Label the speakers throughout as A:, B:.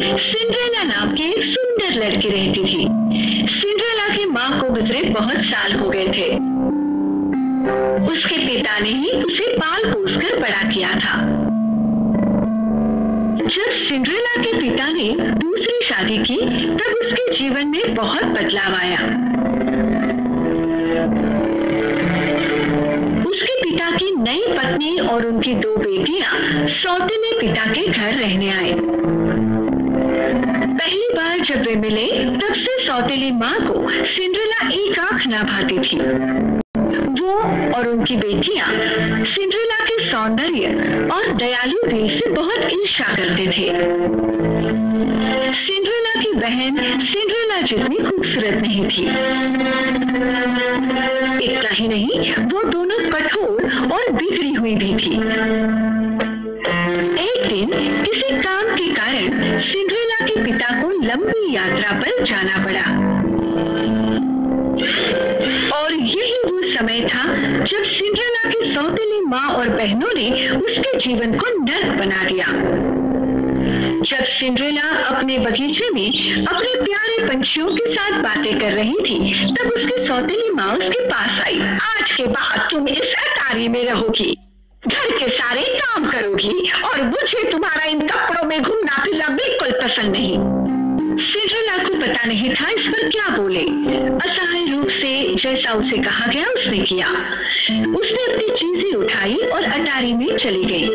A: Cinderella नाम की एक सुंदर लड़की रहती थी। सिंड्रेला की माँ को गुजरे बहुत साल हो गए थे। उसके पिता ने ही उसे पाल पोस कर बड़ा किया था। जब सिंड्रेला के पिता ने दूसरी शादी की तब उसके जीवन में बहुत बदलाव आया। उसके पिता की नई पत्नी और उनकी 2 बेटियां सौतेले पिता के घर रहने आए। पहली बार जब वे मिले तब से सौतेली माँ को सिंड्रेला एक आंख ना भाती थी। वो और उनकी बेटियां सिंड्रेला के सौंदर्य और दयालु दिल से बहुत ईर्ष्या करते थे। सिंड्रेला की बहन सिंड्रेला जितनी खूबसूरत नहीं थी। इतना ही नहीं, वो दोनों कठोर और बिगड़ी हुई भी थी। एक दिन किसी काम के कारण सिंड्रेला के पिता को लंबी यात्रा पर जाना पड़ा और यही वो समय था जब सिंड्रेला की सौतेली माँ और बहनों ने उसके जीवन को नर्क बना दिया। जब सिंड्रेला अपने बगीचे में अपने प्यारे पंछियों के साथ बातें कर रही थी तब उसकी सौतेली माँ उसके पास आई। आज के बाद तुम इस अटारी में रहोगी, घर के सारे काम करोगी और मुझे तुम्हारा इन कपड़ों में घूमना फिरना बिल्कुल पसंद नहीं। सिंड्रेला को पता नहीं था इस पर क्या बोले। असहाय रूप से जैसा उसे कहा गया उसने किया। उसने अपनी चीजें उठाई और अटारी में चली गई।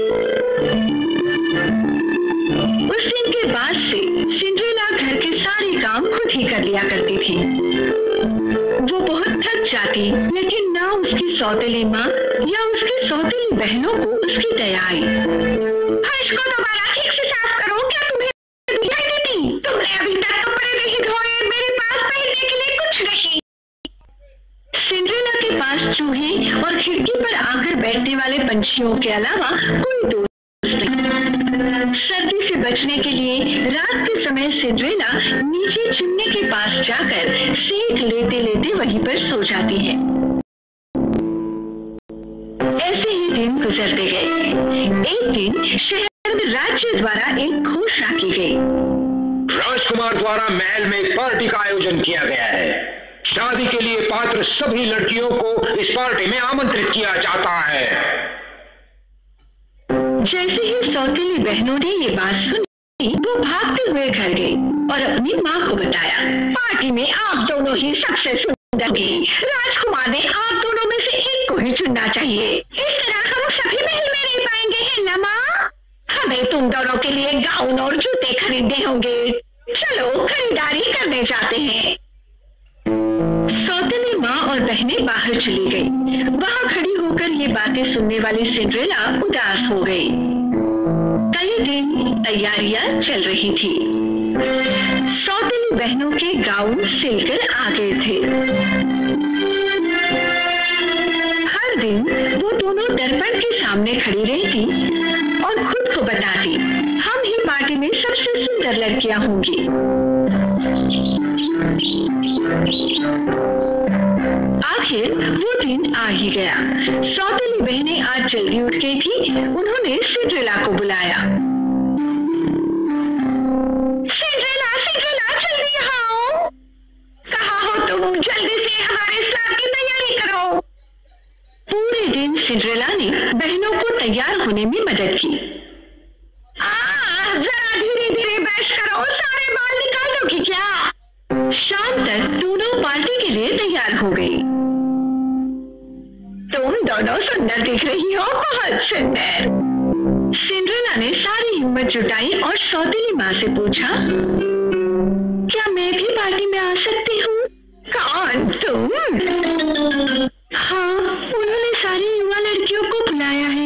A: उस दिन के बाद से सिंड्रेला घर के सारे काम खुद ही कर लिया करती थी। वो बहुत थक जाती, लेकिन ना उसकी सौतेली माँ या उसकी सौतेली बहनों को उसकी दया आई। फर्श को दोबारा ठीक से साफ करो, क्या तुम्हें दिखाई देती? तुमने अभी तक कपड़े नहीं धोए, मेरे पास पहनने के लिए कुछ नहीं। सिंड्रेला के पास चूहे और खिड़की पर आकर बैठने वाले पंछियों के अलावा कोई दोस्त नहीं। सर्दी से बचने के लिए रात के समय सिंड्रेला नीचे चिमनी के पास जाकर सेक लेते लेते वहीं पर सो जाती है। ऐसे ही दिन गुजरते गए। एक दिन शहर में राज्य द्वारा एक घोषणा की गई।
B: राजकुमार द्वारा महल में एक पार्टी का आयोजन किया गया है। शादी के लिए पात्र सभी लड़कियों को इस पार्टी में आमंत्रित किया जाता है।
A: जैसे ही सौतेली बहनों ने ये बात सुनी, वो भागते हुए घर गई और अपनी माँ को बताया। पार्टी में आप दोनों ही सबसे सुंदर होंगी। राजकुमार ने आप दोनों में से एक को ही चुनना चाहिए। इस तरह हम सभी महल में रह पाएंगे, है ना माँ? हमें तुम दोनों के लिए गाउन और जूते खरीदने होंगे। चलो खरीदारी करने जाते हैं। सौतेली माँ और बहनें बाहर चली गई। वहां खड़ी होकर ये बातें सुनने वाली सिंड्रेला उदास हो गई। कई दिन तैयारियां चल रही थी। सौतेली बहनों के गाउन सिलकर आ गए थे। हर दिन वो दोनों दर्पण के सामने खड़ी रहती और खुद को बताती, हम ही पार्टी में सबसे सुंदर लड़कियां होंगी। आखिर वो दिन आ ही गया। सौतेली बहनें आज जल्दी उठ गई थी। उन्होंने सिंड्रेला को बुलाया। सिंड्रेला, सिंड्रेला, जल्दी आओ। कहाँ हो तुम? जल्दी से हमारे स्नान की तैयारी करो। पूरे दिन सिंड्रेला ने बहनों को तैयार होने में मदद की। जरा धीरे धीरे ब्रश करो, सारे बाल निकाल दोगी क्या? शाम तक दोनों पार्टी के लिए तैयार हो गई। तुम दोनों सुंदर दिख रही हो, बहुत सुंदर। सिंड्रेला ने सारी हिम्मत जुटाई और सौतेली माँ से पूछा, क्या मैं भी पार्टी में आ सकती हूँ? कौन, तुम? हाँ, उन्होंने सारी युवा लड़कियों को बुलाया है।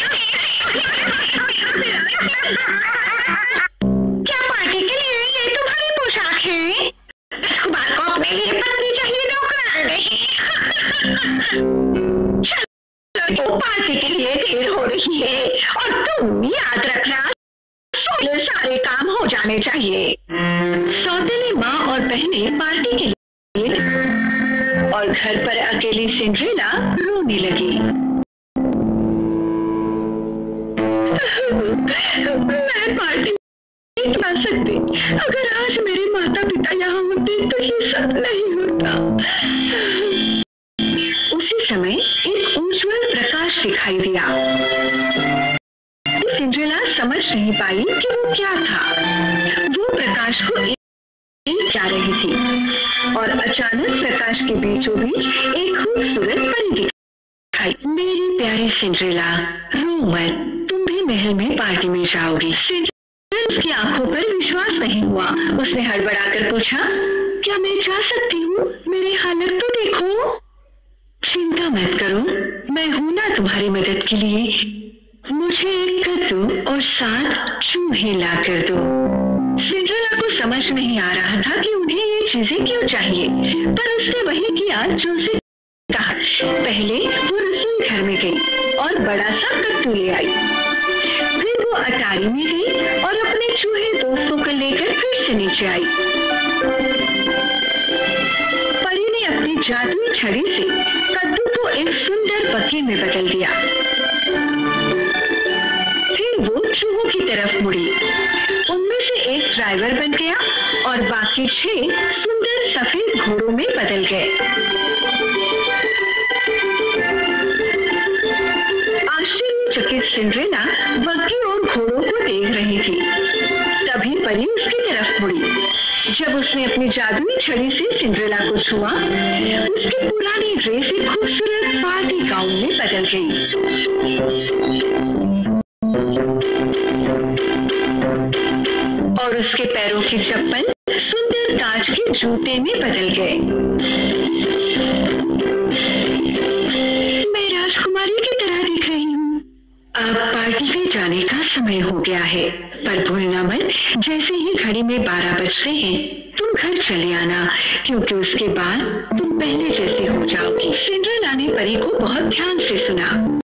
A: क्या पार्टी के लिए ये तुम्हारी पोशाक है? राजकुमार को अपने लिए पत्नी चाहिए, नौकरान नहीं। चलो, पार्टी के लिए देर हो रही है और तुम याद रखना, सारे काम हो जाने चाहिए। सौतेली माँ और बहनें पार्टी के लिए और घर पर अकेली सिंड्रेला रोने लगी। मैं पार्टी आ सकते। अगर आज मेरे माता पिता यहाँ होते तो ये सब नहीं होता। उसी समय एक उज्जवल प्रकाश दिखाई दिया। सिंड्रेला समझ नहीं पाई कि वो क्या था। वो प्रकाश को एक जा रही थी और अचानक प्रकाश के बीचों बीच एक खूबसूरत परी दिखाई। मेरी प्यारी सिंड्रेला, रो मत, तुम भी महल में पार्टी में जाओगी। उसकी आंखों पर विश्वास नहीं हुआ। उसने हड़बड़ाकर पूछा, क्या मैं जा सकती हूँ? मेरी हालत तो देखो। चिंता मत करो, मैं हूं ना तुम्हारी मदद के लिए। मुझे एक कद्दू और 7 चूहे ला कर दो। सिंड्रेला को समझ नहीं आ रहा था कि उन्हें ये चीजें क्यों चाहिए, पर उसने वही किया जो उसे कहा। पहले वो रसोई घर में गई और बड़ा सा कद्दू ले आई। फिर वो अटारी में गई और अपने चूहे दोस्तों को लेकर फिर से नीचे आई। परी ने अपनी जादुई छड़ी से कद्दू को एक सुंदर बग्घे में बदल दिया। फिर वो चूहों की तरफ मुड़ी। उनमें से एक ड्राइवर बन गया और बाकी 6 सुंदर सफेद घोड़ों में बदल गए। आश्चर्यचकित सिंड्रेला बग्घे और घोड़ों को देख रही थी। तभी परी उसकी तरफ मुड़ी। जब उसने अपनी जादुई छड़ी से सिंड्रेला को छुआ, उसकी पुरानी ड्रेस एक खूबसूरत पार्टी गाउन में बदल गई और उसके पैरों की चप्पल सुंदर कांच के जूते में बदल गए। मैं राजकुमारी की तरह दिख रही हूँ। अब पार्टी में जाने का समय हो गया है, पर भूलना मत, जैसे ही घड़ी में 12 बजते हैं तुम घर चले आना, क्योंकि उसके बाद तुम पहले जैसे हो जाओगी। सिंड्रेला ने परी को बहुत ध्यान से सुना।